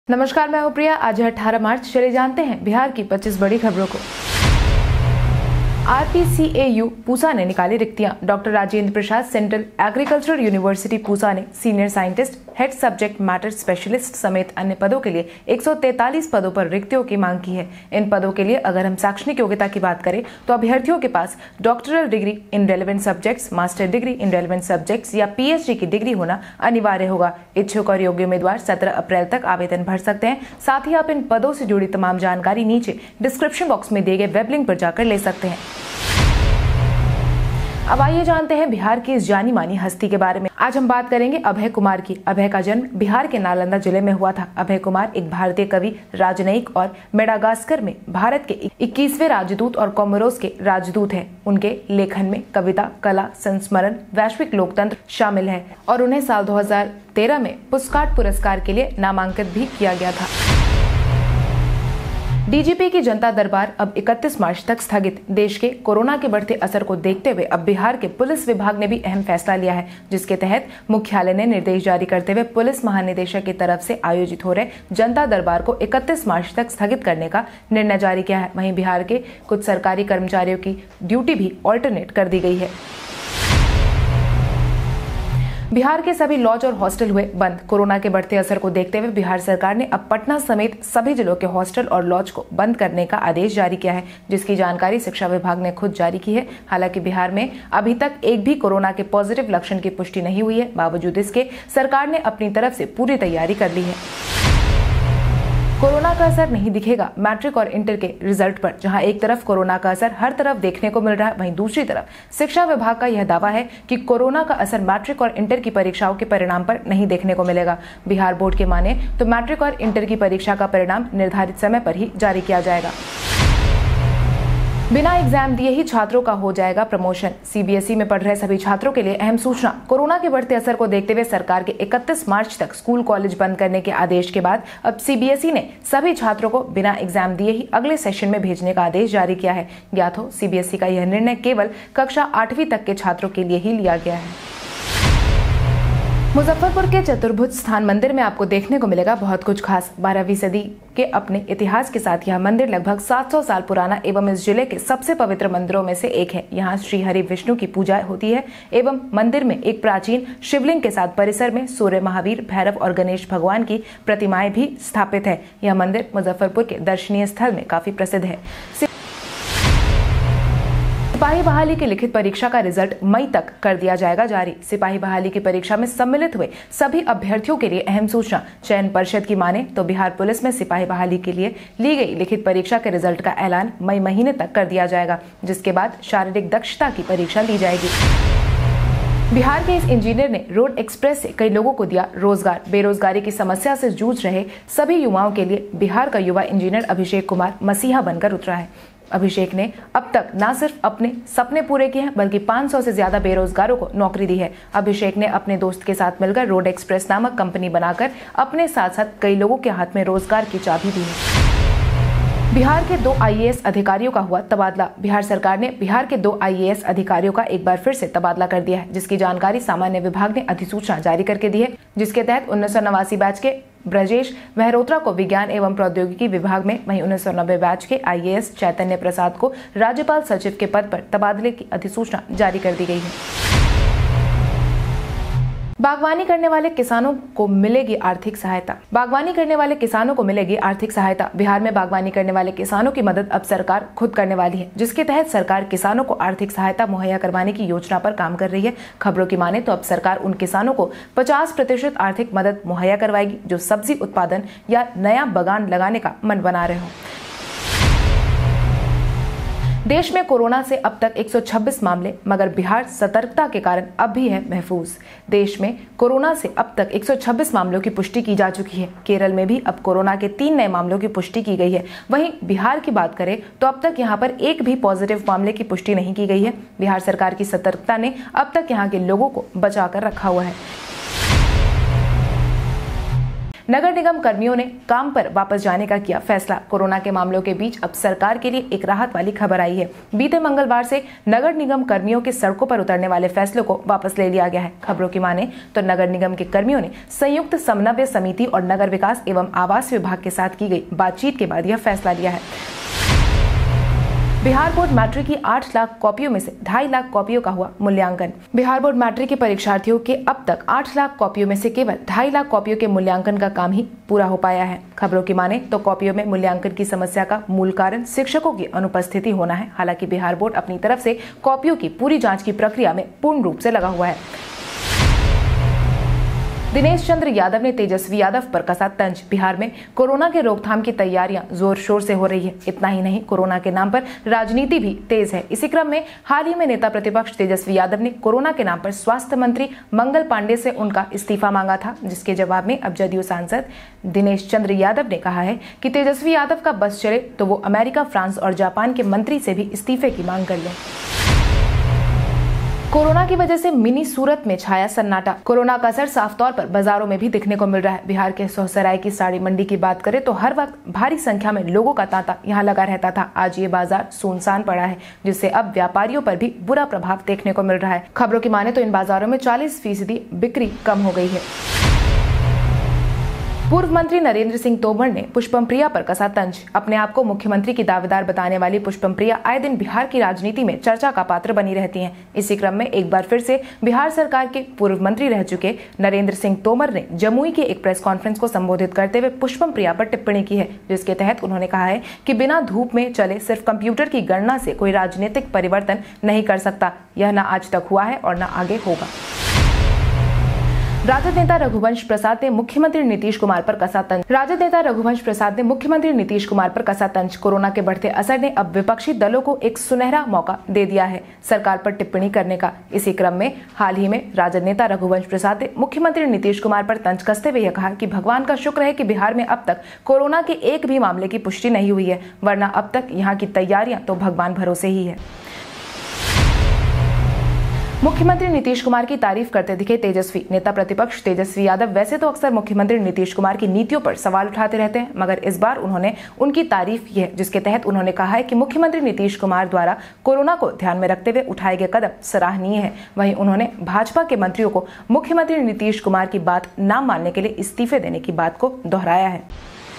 नमस्कार, मैं हूं प्रिया। आज है 18 मार्च। चले जानते हैं बिहार की 25 बड़ी खबरों को। RPCAU पूसा ने निकाली रिक्तियां। Doctor Rajendra Prasad central agricultural university Pusa ने senior scientist, head subject matter specialist समेत अन्य पदों के लिए 143 पदों पर रिक्तियों की मांग की है। इन पदों के लिए अगर हम शैक्षणिक योग्यता की बात करें तो अभ्यर्थियों के पास doctoral degree in relevant subjects, master degree in relevant subjects या PhD की डिग्री होना अनिवार्य होगा। इच्छुक और योग्य उम्मीदवार 17 अप्रैल तक आवेदन भर सकते हैं। साथ ही आप इन पदों से जुड़ी तमाम जानकारी नीचे डिस्क्रिप्शन बॉक्स में दिए गए वेब लिंक पर जाकर ले सकते हैं। अब आइए जानते हैं बिहार की इस जानी मानी हस्ती के बारे में। आज हम बात करेंगे अभय कुमार की। अभय का जन्म बिहार के नालंदा जिले में हुआ था। अभय कुमार एक भारतीय कवि, राजनयिक और मेडागास्कर में भारत के 21वें राजदूत और कोमोरोस के राजदूत हैं। उनके लेखन में कविता, कला, संस्मरण, वैश्विक लोकतंत्र शामिल है और उन्हें साल 2013 में पुष्पम पुरस्कार के लिए नामांकित भी किया गया था। DGP की जनता दरबार अब 31 मार्च तक स्थगित। देश के कोरोना के बढ़ते असर को देखते हुए अब बिहार के पुलिस विभाग ने भी अहम फैसला लिया है, जिसके तहत मुख्यालय ने निर्देश जारी करते हुए पुलिस महानिदेशक की तरफ से आयोजित हो रहे जनता दरबार को 31 मार्च तक स्थगित करने का निर्णय जारी किया है। वहीं बिहार के कुछ सरकारी कर्मचारियों की ड्यूटी भी ऑल्टरनेट कर दी गई है। बिहार के सभी लॉज और हॉस्टल हुए बंद। कोरोना के बढ़ते असर को देखते हुए बिहार सरकार ने अब पटना समेत सभी जिलों के हॉस्टल और लॉज को बंद करने का आदेश जारी किया है, जिसकी जानकारी शिक्षा विभाग ने खुद जारी की है। हालांकि बिहार में अभी तक एक भी कोरोना के पॉजिटिव लक्षण की पुष्टि नहीं हुई है। बावजूद इसके सरकार ने अपनी तरफ से पूरी तैयारी कर ली है। कोरोना का असर नहीं दिखेगा मैट्रिक और इंटर के रिजल्ट पर। जहां एक तरफ कोरोना का असर हर तरफ देखने को मिल रहा है, वहीं दूसरी तरफ शिक्षा विभाग का यह दावा है कि कोरोना का असर मैट्रिक और इंटर की परीक्षाओं के परिणाम पर नहीं देखने को मिलेगा। बिहार बोर्ड के माने तो मैट्रिक और इंटर की परीक्षा का परिणाम निर्धारित समय पर ही जारी किया जाएगा। बिना एग्जाम दिए ही छात्रों का हो जाएगा प्रमोशन। CBSE में पढ़ रहे सभी छात्रों के लिए अहम सूचना। कोरोना के बढ़ते असर को देखते हुए सरकार के 31 मार्च तक स्कूल कॉलेज बंद करने के आदेश के बाद अब CBSE ने सभी छात्रों को बिना एग्जाम दिए ही अगले सेशन में भेजने का आदेश जारी किया है। ज्ञात हो, CBSE का यह निर्णय केवल कक्षा 8वीं तक के छात्रों के लिए ही लिया गया है। मुजफ्फरपुर के चतुर्भुज स्थान मंदिर में आपको देखने को मिलेगा बहुत कुछ खास। 12वीं सदी के अपने इतिहास के साथ यह मंदिर लगभग 700 साल पुराना एवं इस जिले के सबसे पवित्र मंदिरों में से एक है। यहाँ श्री हरि विष्णु की पूजा होती है एवं मंदिर में एक प्राचीन शिवलिंग के साथ परिसर में सूर्य, महावीर, भैरव और गणेश भगवान की प्रतिमाएं भी स्थापित है। यह मंदिर मुजफ्फरपुर के दर्शनीय स्थल में काफी प्रसिद्ध है। सिपाही बहाली की लिखित परीक्षा का रिजल्ट मई तक कर दिया जाएगा जारी। सिपाही बहाली की परीक्षा में सम्मिलित हुए सभी अभ्यर्थियों के लिए अहम सूचना। चयन परिषद की माने तो बिहार पुलिस में सिपाही बहाली के लिए ली गई लिखित परीक्षा के रिजल्ट का ऐलान मई महीने तक कर दिया जाएगा, जिसके बाद शारीरिक दक्षता की परीक्षा ली जाएगी। बिहार के इस इंजीनियर ने रोड एक्सप्रेस से कई लोगों को दिया रोजगार। बेरोजगारी की समस्या से जूझ रहे सभी युवाओं के लिए बिहार का युवा इंजीनियर अभिषेक कुमार मसीहा बनकर उतरा है। अभिषेक ने अब तक न सिर्फ अपने सपने पूरे किए हैं, बल्कि 500 से ज्यादा बेरोजगारों को नौकरी दी है। अभिषेक ने अपने दोस्त के साथ मिलकर रोड एक्सप्रेस नामक कंपनी बनाकर अपने साथ साथ कई लोगों के हाथ में रोजगार की चाबी दी है। बिहार के 2 IAS अधिकारियों का हुआ तबादला। बिहार सरकार ने बिहार के 2 IAS अधिकारियों का एक बार फिर से तबादला कर दिया है, जिसकी जानकारी सामान्य विभाग ने अधिसूचना जारी करके दी है, जिसके तहत 1989 बैच के ब्रजेश मेहरोत्रा को विज्ञान एवं प्रौद्योगिकी विभाग में, वहीं 1990 बैच के IAS चैतन्य प्रसाद को राज्यपाल सचिव के पद पर तबादले की अधिसूचना जारी कर दी गई है। बागवानी करने वाले किसानों को मिलेगी आर्थिक सहायता। बागवानी करने वाले किसानों को मिलेगी आर्थिक सहायता। बिहार में बागवानी करने वाले किसानों की मदद अब सरकार खुद करने वाली है, जिसके तहत सरकार किसानों को आर्थिक सहायता मुहैया करवाने की योजना पर काम कर रही है। खबरों की माने तो अब सरकार उन किसानों को 50% आर्थिक मदद मुहैया करवाएगी जो सब्जी उत्पादन या नया बागान लगाने का मन बना रहे हो। देश में कोरोना से अब तक 126 मामले, मगर बिहार सतर्कता के कारण अब भी है महफूज। देश में कोरोना से अब तक 126 मामलों की पुष्टि की जा चुकी है। केरल में भी अब कोरोना के 3 नए मामलों की पुष्टि की गई है। वहीं बिहार की बात करें तो अब तक यहां पर एक भी पॉजिटिव मामले की पुष्टि नहीं की गई है। बिहार सरकार की सतर्कता ने अब तक यहां के लोगों को बचा कर रखा हुआ है। नगर निगम कर्मियों ने काम पर वापस जाने का किया फैसला। कोरोना के मामलों के बीच अब सरकार के लिए एक राहत वाली खबर आई है। बीते मंगलवार से नगर निगम कर्मियों के सड़कों पर उतरने वाले फैसलों को वापस ले लिया गया है। खबरों की माने तो नगर निगम के कर्मियों ने संयुक्त समन्वय समिति और नगर विकास एवं आवास विभाग के साथ की गई बातचीत के बाद यह फैसला लिया है। बिहार बोर्ड मैट्रिक की 8 लाख कॉपियों में से 2.5 लाख कॉपियों का हुआ मूल्यांकन। बिहार बोर्ड मैट्रिक के परीक्षार्थियों के अब तक 8 लाख कॉपियों में से केवल 2.5 लाख कॉपियों के मूल्यांकन का काम ही पूरा हो पाया है। खबरों की माने तो कॉपियों में मूल्यांकन की समस्या का मूल कारण शिक्षकों की अनुपस्थिति होना है। हालांकि बिहार बोर्ड अपनी तरफ से कॉपियों की पूरी जाँच की प्रक्रिया में पूर्ण रूप से लगा हुआ है। दिनेश चंद्र यादव ने तेजस्वी यादव पर कसा तंज। बिहार में कोरोना के रोकथाम की तैयारियां जोर शोर से हो रही है। इतना ही नहीं, कोरोना के नाम पर राजनीति भी तेज है। इसी क्रम में हाल ही में नेता प्रतिपक्ष तेजस्वी यादव ने कोरोना के नाम पर स्वास्थ्य मंत्री मंगल पांडे से उनका इस्तीफा मांगा था, जिसके जवाब में अब जदयू सांसद दिनेश चंद्र यादव ने कहा है कि तेजस्वी यादव का बस चले तो वो अमेरिका, फ्रांस और जापान के मंत्री से भी इस्तीफे की मांग कर लें। कोरोना की वजह से मिनी सूरत में छाया सन्नाटा। कोरोना का असर साफ तौर पर बाजारों में भी दिखने को मिल रहा है। बिहार के सोहसराय की साड़ी मंडी की बात करें तो हर वक्त भारी संख्या में लोगों का तांता यहां लगा रहता था। आज ये बाजार सुनसान पड़ा है, जिससे अब व्यापारियों पर भी बुरा प्रभाव देखने को मिल रहा है। खबरों की माने तो इन बाजारों में 40% बिक्री कम हो गई है। पूर्व मंत्री नरेंद्र सिंह तोमर ने पुष्पम प्रिया पर कसा तंज। अपने आप को मुख्यमंत्री की दावेदार बताने वाली पुष्पम प्रिया आए दिन बिहार की राजनीति में चर्चा का पात्र बनी रहती हैं। इसी क्रम में एक बार फिर से बिहार सरकार के पूर्व मंत्री रह चुके नरेंद्र सिंह तोमर ने जमुई के एक प्रेस कॉन्फ्रेंस को संबोधित करते हुए पुष्पम प्रिया पर टिप्पणी की है, जिसके तहत उन्होंने कहा है कि बिना धूप में चले सिर्फ कंप्यूटर की गणना से कोई राजनीतिक परिवर्तन नहीं कर सकता। यह न आज तक हुआ है और न आगे होगा। राजद नेता रघुवंश प्रसाद ने मुख्यमंत्री नीतीश कुमार पर कसा तंज। राजद नेता रघुवंश प्रसाद ने मुख्यमंत्री नीतीश कुमार पर कसा तंज। कोरोना के बढ़ते असर ने अब विपक्षी दलों को एक सुनहरा मौका दे दिया है सरकार पर टिप्पणी करने का। इसी क्रम में हाल ही में राजद नेता रघुवंश प्रसाद ने मुख्यमंत्री नीतीश कुमार पर तंज कसते हुए यह कहा कि भगवान का शुक्र है कि बिहार में अब तक कोरोना के एक भी मामले की पुष्टि नहीं हुई है, वरना अब तक यहाँ की तैयारियां तो भगवान भरोसे ही है। मुख्यमंत्री नीतीश कुमार की तारीफ करते दिखे तेजस्वी। नेता प्रतिपक्ष तेजस्वी यादव वैसे तो अक्सर मुख्यमंत्री नीतीश कुमार की नीतियों पर सवाल उठाते रहते हैं, मगर इस बार उन्होंने उनकी तारीफ की है, जिसके तहत उन्होंने कहा है कि मुख्यमंत्री नीतीश कुमार द्वारा कोरोना को ध्यान में रखते हुए उठाए गए कदम सराहनीय है। वहीं उन्होंने भाजपा के मंत्रियों को मुख्यमंत्री नीतीश कुमार की बात न मानने के लिए इस्तीफे देने की बात को दोहराया है।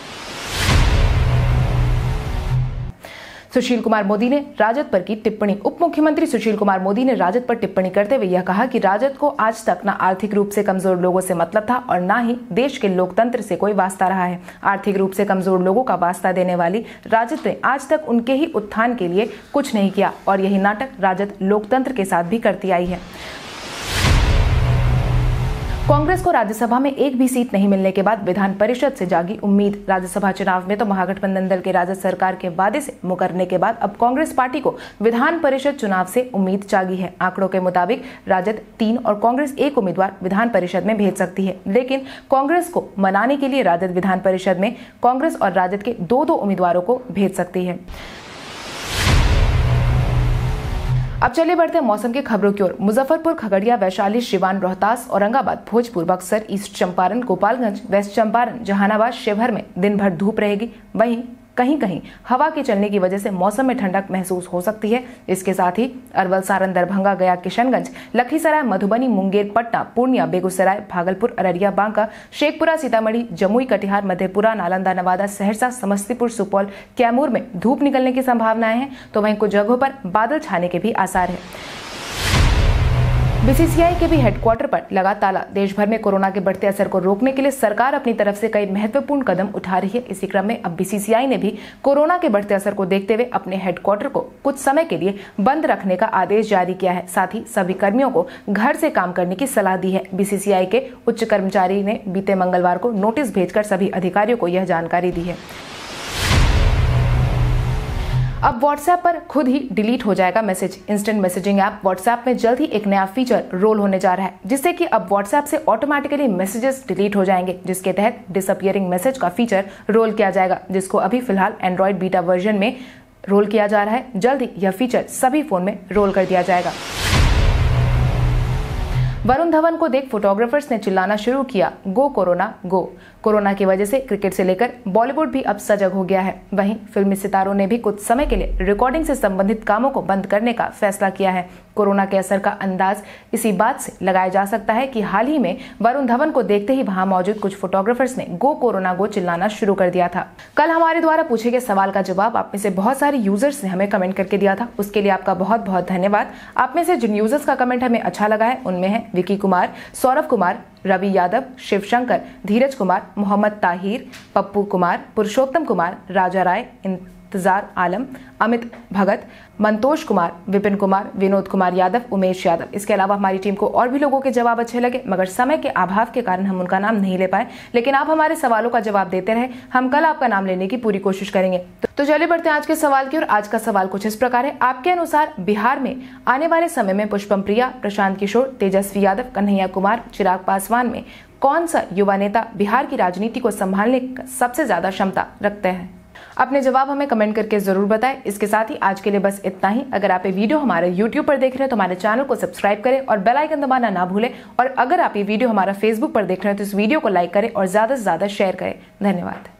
सुशील कुमार मोदी ने राजद पर की टिप्पणी। उप मुख्यमंत्री सुशील कुमार मोदी ने राजद पर टिप्पणी करते हुए यह कहा कि राजद को आज तक न आर्थिक रूप से कमजोर लोगों से मतलब था और न ही देश के लोकतंत्र से कोई वास्ता रहा है। आर्थिक रूप से कमजोर लोगों का वास्ता देने वाली राजद ने आज तक उनके ही उत्थान के लिए कुछ नहीं किया और यही नाटक राजद लोकतंत्र के साथ भी करती आई है। कांग्रेस को राज्यसभा में एक भी सीट नहीं मिलने के बाद विधान परिषद से जागी उम्मीद। राज्यसभा चुनाव में तो महागठबंधन दल के राजद सरकार के वादे से मुकरने के बाद अब कांग्रेस पार्टी को विधान परिषद चुनाव से उम्मीद जागी है। आंकड़ों के मुताबिक राजद 3 और कांग्रेस 1 उम्मीदवार विधान परिषद में भेज सकती है, लेकिन कांग्रेस को मनाने के लिए राजद विधान परिषद में कांग्रेस और राजद के 2-2 उम्मीदवारों को भेज सकती है। अब चलिए बढ़ते हैं मौसम की खबरों की ओर। मुजफ्फरपुर, खगड़िया, वैशाली, सिवान, रोहतास, औरंगाबाद, भोजपुर, बक्सर, ईस्ट चंपारण, गोपालगंज, वेस्ट चंपारण, जहानाबाद, शिवहर में दिन भर धूप रहेगी। वहीं कहीं कहीं हवा के चलने की वजह से मौसम में ठंडक महसूस हो सकती है। इसके साथ ही अरवल, सारण, दरभंगा, गया, किशनगंज, लखीसराय, मधुबनी, मुंगेर, पटना, पूर्णिया, बेगूसराय, भागलपुर, अररिया, बांका, शेखपुरा, सीतामढ़ी, जमुई, कटिहार, मधेपुरा, नालंदा, नवादा, सहरसा, समस्तीपुर, सुपौल, कैमूर में धूप निकलने की संभावनाएं हैं, तो वहीं कुछ जगहों पर बादल छाने के भी आसार है। बीसीसीआई के भी हेडक्वार्टर पर लगा ताला। देश भर में कोरोना के बढ़ते असर को रोकने के लिए सरकार अपनी तरफ से कई महत्वपूर्ण कदम उठा रही है। इसी क्रम में अब बीसीसीआई ने भी कोरोना के बढ़ते असर को देखते हुए अपने हेडक्वार्टर को कुछ समय के लिए बंद रखने का आदेश जारी किया है। साथ ही सभी कर्मियों को घर से काम करने की सलाह दी है। बीसीसीआई के उच्च कर्मचारी ने बीते मंगलवार को नोटिस भेजकर सभी अधिकारियों को यह जानकारी दी है। अब व्हाट्सएप पर खुद ही डिलीट हो जाएगा message. Instant messaging app WhatsApp में जल्द ही एक नया फीचर रोल होने जा रहा है, जिससे कि अब व्हाट्सएप से ऑटोमेटिकली मैसेजेस डिलीट हो जाएंगे, जिसके तहत डिसअपियरिंग मैसेज का फीचर रोल किया जाएगा, जिसको अभी फिलहाल एंड्रॉइड बीटा वर्जन में रोल किया जा रहा है। जल्द ही यह फीचर सभी फोन में रोल कर दिया जाएगा। वरुण धवन को देख फोटोग्राफर्स ने चिल्लाना शुरू किया, गो कोरोना गो। कोरोना की वजह से क्रिकेट से लेकर बॉलीवुड भी अब सजग हो गया है। वहीं फिल्मी सितारों ने भी कुछ समय के लिए रिकॉर्डिंग से संबंधित कामों को बंद करने का फैसला किया है। कोरोना के असर का अंदाज इसी बात से लगाया जा सकता है कि हाल ही में वरुण धवन को देखते ही वहां मौजूद कुछ फोटोग्राफर्स ने गो कोरोना गो चिल्लाना शुरू कर दिया था। कल हमारे द्वारा पूछे गए सवाल का जवाब आप में से बहुत सारे यूजर्स ने हमें कमेंट करके दिया था, उसके लिए आपका बहुत बहुत धन्यवाद। आप में से जिन यूजर्स का कमेंट हमें अच्छा लगा है उनमें है विकी कुमार, सौरभ कुमार, रवि यादव, शिव शंकर, धीरज कुमार, मोहम्मद ताहिर, पप्पू कुमार, पुरुषोत्तम कुमार, राजा राय, इंतजार आलम, अमित भगत, मंतोष कुमार, विपिन कुमार, विनोद कुमार यादव, उमेश यादव। इसके अलावा हमारी टीम को और भी लोगों के जवाब अच्छे लगे, मगर समय के अभाव के कारण हम उनका नाम नहीं ले पाए। लेकिन आप हमारे सवालों का जवाब देते रहे, हम कल आपका नाम लेने की पूरी कोशिश करेंगे। तो चलिए बढ़ते हैं आज के सवाल की ओर। आज का सवाल कुछ इस प्रकार है, आपके अनुसार बिहार में आने वाले समय में पुष्पम प्रिया, प्रशांत किशोर, तेजस्वी यादव, कन्हैया कुमार, चिराग पासवान में कौन सा युवा नेता बिहार की राजनीति को संभालने की सबसे ज्यादा क्षमता रखते हैं? अपने जवाब हमें कमेंट करके जरूर बताएं। इसके साथ ही आज के लिए बस इतना ही। अगर आप ये वीडियो हमारे YouTube पर देख रहे हैं तो हमारे चैनल को सब्सक्राइब करें और बेल आइकन दबाना ना भूलें। और अगर आप ये वीडियो हमारा Facebook पर देख रहे हैं तो इस वीडियो को लाइक करें और ज्यादा से ज्यादा शेयर करें। धन्यवाद।